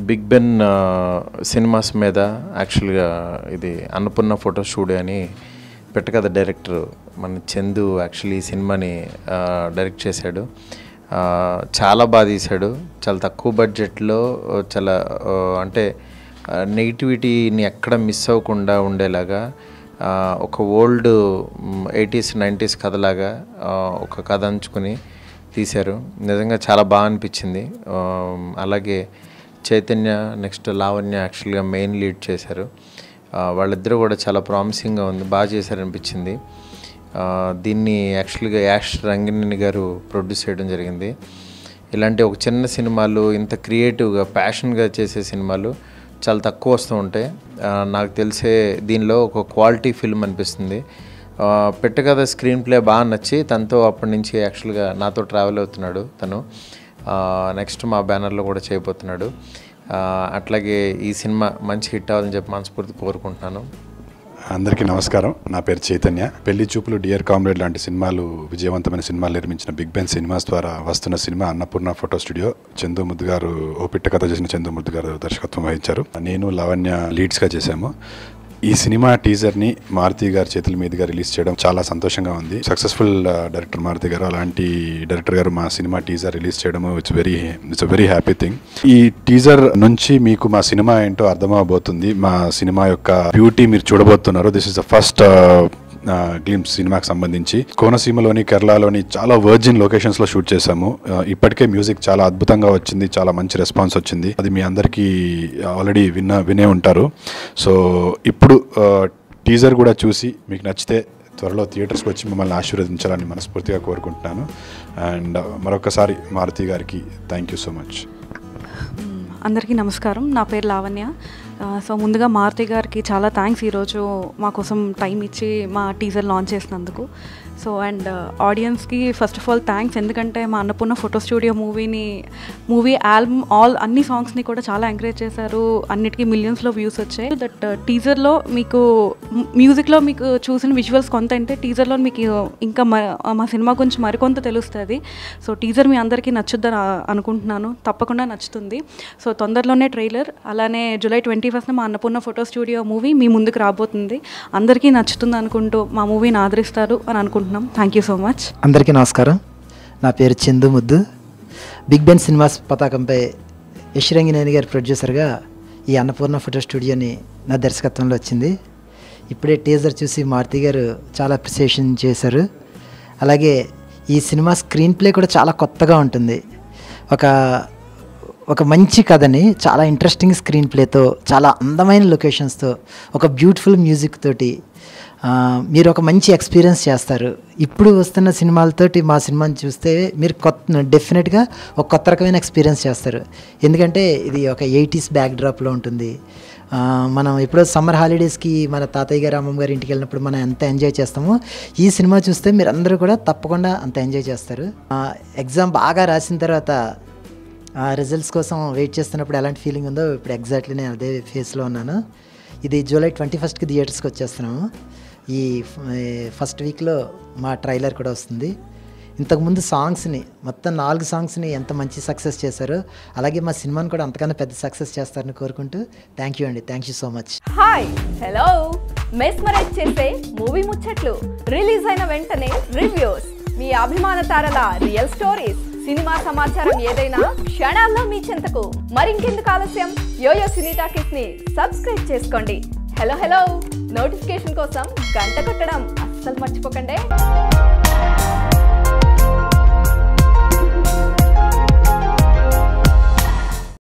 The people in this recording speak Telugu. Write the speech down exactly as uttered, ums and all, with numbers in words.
బిగ్ బెన్ సినిమాస్ మీద యాక్చువల్గా ఇది అన్నపూర్ణ ఫోటో స్టూడియో అని పెట్టకథ డైరెక్టర్ మన చందు యాక్చువల్లీ ఈ సినిమాని డైరెక్ట్ చేశాడు. చాలా బాగా తీశాడు. చాలా తక్కువ బడ్జెట్లో చాలా అంటే నెగిటివిటీని ఎక్కడ మిస్ అవ్వకుండా ఉండేలాగా ఒక ఓల్డ్ ఎయిటీస్ నైంటీస్ కథలాగా ఒక కథ అంచుకొని తీశారు. నిజంగా చాలా బాగా అనిపించింది. అలాగే చైతన్య నెక్స్ట్ లావణ్య యాక్చువల్గా మెయిన్ లీడ్ చేశారు. వాళ్ళిద్దరూ కూడా చాలా ప్రామిసింగ్గా ఉంది, బాగా చేశారనిపించింది. దీన్ని యాక్చువల్గా యాష్ రంగినేని గారు ప్రొడ్యూస్ చేయడం జరిగింది. ఇలాంటి ఒక చిన్న సినిమాలు ఇంత క్రియేటివ్గా ప్యాషన్గా చేసే సినిమాలు చాలా తక్కువ వస్తూ ఉంటాయి. నాకు తెలిసే దీనిలో ఒక క్వాలిటీ ఫిల్మ్ అనిపిస్తుంది. పెట్టకథ స్క్రీన్ ప్లే బాగా నచ్చి తనతో అప్పటి నుంచి యాక్చువల్గా నాతో ట్రావెల్ అవుతున్నాడు. తను నెక్స్ట్ మా బ్యానర్లో కూడా చేయబోతున్నాడు. అట్లాగే ఈ సినిమా మంచి హిట్ అవ్వాలని చెప్పి మనస్ఫూర్తి కోరుకుంటున్నాను. అందరికీ నమస్కారం. నా పేరు చైతన్య. పెళ్లి చూపులు, డియర్ కామ్రేడ్ లాంటి సినిమాలు విజయవంతమైన సినిమాలు నిర్మించిన బిగ్ బెన్ సినిమాస్ ద్వారా వస్తున్న cinema Annapurna photo studio. Chandu Muddu గారు ఓ పిట్ట కథ చేసిన చందు ముద్దు గారు దర్శకత్వం వహించారు. నేను లావణ్య లీడ్స్గా చేశాము. ఈ సినిమా టీజర్ని మారుతి గారి చేతుల మీదుగా రిలీజ్ చేయడం చాలా సంతోషంగా ఉంది. సక్సెస్ఫుల్ డైరెక్టర్ మారుతి గారు, అలాంటి డైరెక్టర్ గారు మా సినిమా టీజర్ రిలీజ్ చేయడము it's very it's uh very happy thing. ఈ టీజర్ నుంచి మీకు మా సినిమా ఏంటో అర్థమవబోతుంది. మా సినిమా యొక్క బ్యూటీ మీరు చూడబోతున్నారు. This is the first glimpse సినిమాకి సంబంధించి. కోనసీమలోని, కేరళలోని చాలా వర్జిన్ లొకేషన్స్లో షూట్ చేశాము. ఇప్పటికే మ్యూజిక్ చాలా అద్భుతంగా వచ్చింది, చాలా మంచి రెస్పాన్స్ వచ్చింది. అది మీ అందరికీ ఆల్రెడీ విన్న వినే ఉంటారు. సో ఇప్పుడు టీజర్ కూడా చూసి మీకు నచ్చితే త్వరలో థియేటర్స్కి వచ్చి మిమ్మల్ని ఆశీర్వదించాలని మనస్ఫూర్తిగా కోరుకుంటున్నాను. అండ్ మరొకసారి మారుతి గారికి థ్యాంక్ యూ సో మచ్. అందరికీ నమస్కారం. నా పేరు లావణ్య. సో ముందుగా మారుతి గారికి చాలా థ్యాంక్స్ ఈరోజు మా కోసం టైం ఇచ్చి మా టీజర్ లాంచ్ చేసినందుకు. సో అండ్ ఆడియన్స్కి ఫస్ట్ ఆఫ్ ఆల్ థ్యాంక్స్, ఎందుకంటే మా అన్నపూర్ణ ఫోటో స్టూడియో మూవీని మూవీ ఆల్బమ్ ఆల్ అన్ని సాంగ్స్ని కూడా చాలా ఎంకరేజ్ చేశారు. అన్నిటికీ మిలియన్స్లో వ్యూస్ వచ్చాయి. దట్ టీజర్లో మీకు మ్యూజిక్లో మీకు చూసిన విజువల్స్ కొంత అంటే టీజర్లో మీకు ఇంకా మా సినిమా గురించి మరికొంత తెలుస్తుంది. సో టీజర్ మీ అందరికీ నచ్చుద్దని అనుకుంటున్నాను. తప్పకుండా నచ్చుతుంది. సో తొందరలోనే ట్రైలర్, అలానే జూలై ట్వంటీ ఫస్ట్న మా అన్నపూర్ణ ఫోటో స్టూడియో మూవీ మీ ముందుకు రాబోతుంది. అందరికీ నచ్చుతుంది అనుకుంటూ మా మూవీని ఆదరిస్తారు అని అనుకుంటున్నాను. Thank you so much. అందరికీ నమస్కారం. నా పేరు చందు ముద్దు. బిగ్ బెన్ సినిమాస్ పతాకంపై యష్ రంగినేని గారి ప్రొడ్యూసర్గా ఈ అన్నపూర్ణ ఫోటో స్టూడియోని నా దర్శకత్వంలో వచ్చింది. ఇప్పుడే టీజర్ చూసి మారుతి గారు చాలా అప్రిసియేషన్ చేశారు. అలాగే ఈ సినిమా స్క్రీన్ ప్లే కూడా చాలా కొత్తగా ఉంటుంది. ఒక ఒక మంచి కథని చాలా ఇంట్రెస్టింగ్ స్క్రీన్ ప్లేతో, చాలా అందమైన లొకేషన్స్తో, ఒక బ్యూటిఫుల్ మ్యూజిక్ తోటి మీరు ఒక మంచి ఎక్స్పీరియన్స్ చేస్తారు. ఇప్పుడు వస్తున్న సినిమాలతోటి మా సినిమాని చూస్తే మీరు కొత్త డెఫినెట్గా ఒక కొత్త రకమైన ఎక్స్పీరియన్స్ చేస్తారు. ఎందుకంటే ఇది ఒక ఎయిటీస్ బ్యాక్ డ్రాప్లో ఉంటుంది. మనం ఎప్పుడో సమ్మర్ హాలిడేస్కి మన తాతయ్య గారు, అమ్మమ్మ గారి ఇంటికి వెళ్ళినప్పుడు మనం ఎంత ఎంజాయ్ చేస్తామో ఈ సినిమా చూస్తే మీరు అందరూ కూడా తప్పకుండా అంత ఎంజాయ్ చేస్తారు. ఎగ్జామ్ బాగా రాసిన తర్వాత రిజల్ట్స్ కోసం వెయిట్ చేస్తున్నప్పుడు ఎలాంటి ఫీలింగ్ ఉందో ఇప్పుడు ఎగ్జాక్ట్లీ నేను అదే ఫేస్లో ఉన్నాను. ఇది జూలై ట్వంటీ ఫస్ట్కి థియేటర్స్కి వచ్చేస్తున్నాము. ఈ ఫస్ట్ వీక్లో మా ట్రైలర్ కూడా వస్తుంది. ఇంతకుముందు సాంగ్స్ని మొత్తం నాలుగు సాంగ్స్ని ఎంత మంచి సక్సెస్ చేశారో అలాగే మా సినిమాని కూడా అంతకన్నా పెద్ద సక్సెస్ చేస్తారని కోరుకుంటూ థ్యాంక్ యూ అండి. Thank you so much. Hi, hello. Mesmerize చేసే మూవీ ముచ్చట్లు, రిలీజ్ అయిన వెంటనే రివ్యూస్, మీ అభిమాన తారల రియల్ స్టోరీస్, సినిమా సమాచారం ఏదైనా క్షణాల్లో మీ చెంతకు. మరింకెందుకు ఆలస్యం, యోయో సినీ టాకీస్ ని సబ్స్క్రైబ్ చేసుకోండి. హలో హలో నోటిఫికేషన్ కోసం గంట కొట్టడం అస్సలు మర్చిపోకండి.